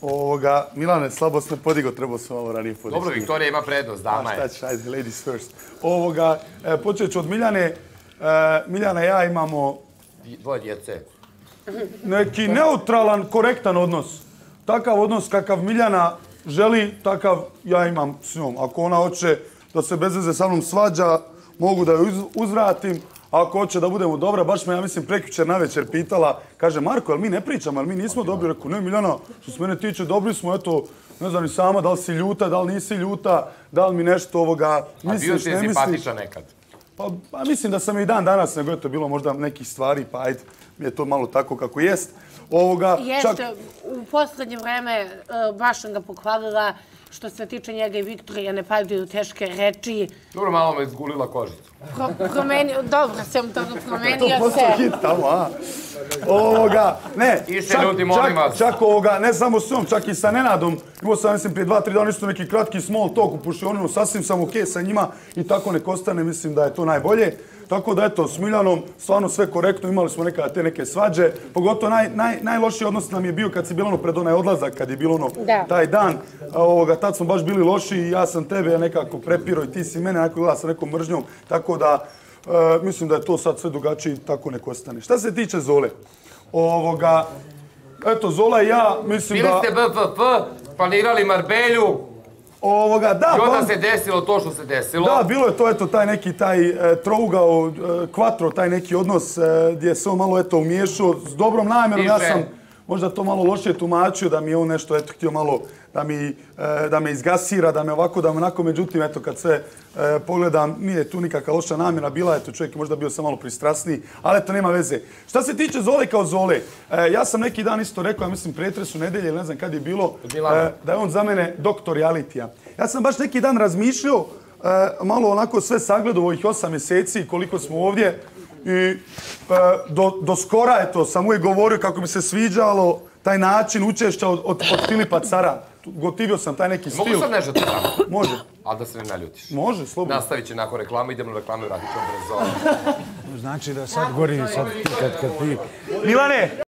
Milane, slabo sam podigao, trebao sam malo ranije podigao. Dobro, Viktorija ima prednost, dama je. Šta će, ajde, ladies first. Počet ću od Miljane. Miljana i ja imamo... Dvoje djece. Neki neutralan, korektan odnos. Takav odnos kakav Miljana želi, takav ja imam s njom. Ako ona hoće da se bez veze sa mnom svađa, mogu da ju uzvratim. Ako hoće da budemo dobra, baš me, ja mislim, prekjučer navečer pitala, kaže, Marko, jel mi ne pričamo, jel mi nismo dobri? Rekao, ne, Miljana, što se mene tiče, dobri smo, eto, ne znam ni sama, da li si ljuta, da li nisi ljuta, da li mi nešto misliš, ne misliš. A bio si simpatičan nekad? Pa mislim da sam i dan danas, nego je to bilo možda nekih stvari, pa ajde, mi je to malo tako kako jest. Jeste, u poslednje vreme baš sam ga pohvalila što se tiče njega i Viktorija, ne padaju teške reči. Dobro, malo me izgulila kožicu. Dobro, sam toga promenio se. To postao hit tamo, a? Ne, čak ne samo s njom, čak i sa Nenadom. Imao sam, mislim, prije 2-3 dana isto neki kratki small talk u pušioninu, sasvim sam okej sa njima i tako nek ostane, mislim da je to najbolje. Tako da, eto, s Miljanom stvarno sve korektno, imali smo nekada te neke svađe. Pogotovo najlošiji odnos nam je bio kad si bilo ono pred onaj odlazak, kad je bilo taj dan. Tad smo baš bili loši i ja sam tebe nekako prepirao i ti si mene nekako gledala sa nekom mržnjom. Tako da, mislim da je to sad sve drugačije i tako nek ostane. Šta se tiče Zole? Eto, Zola i ja, mislim da... Bili ste BFF, planirali Marbelju. I onda se desilo to što se desilo. Da, bilo je to, eto, taj neki trougao, kvatro, taj neki odnos gdje se on malo, eto, umiješao s dobrom namjerom. Ja sam možda to malo lošije tumačio, da mi je on nešto, eto, htio malo da me izgasira, da me ovako, da me onako, međutim, eto, kad sve pogledam, nije tu nikakva loša namjera bila, eto, čovjek je možda bio sam malo pristrasniji, ali eto, nema veze. Šta se tiče Zole kao Zole, ja sam neki dan isto rekao, ja mislim, pretresu nedelje, ili ne znam kad je bilo, da je on za mene doktor realitija. Ja sam baš neki dan razmišljao, malo onako sve sagledao ovih 8 mjeseci, koliko smo ovdje, i do skora, eto, sam uvijek govorio kako mi se sviđalo taj način učešća od Filipa Cara. Gotivio sam taj neki stil. Mogu sad nešto to tamo? Može. Ali da se ne naljutiš. Može, slobodno. Nastavit će nakon reklame, idemo na reklamu i vratit ćemo brzo. Znači da sad gori, sad kad ti... Milane!